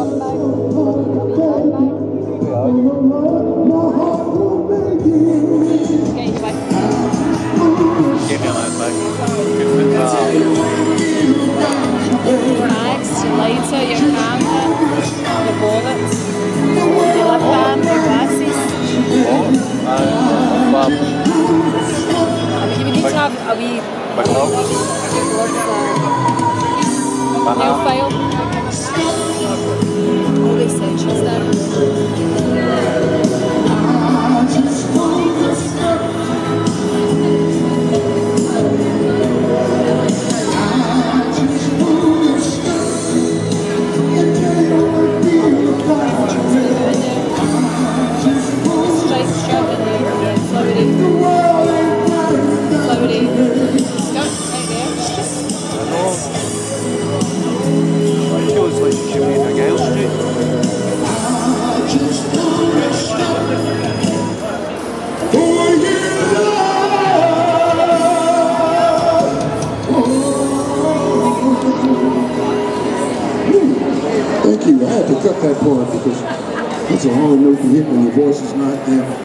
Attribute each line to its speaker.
Speaker 1: Bags, your lighter, your camera, your wallet, your lip balm, your glasses. You would need to have a wee nail file. All the essentials there.
Speaker 2: Thank you. I had to cut that part because it's a hard note to hit when your voice is not there.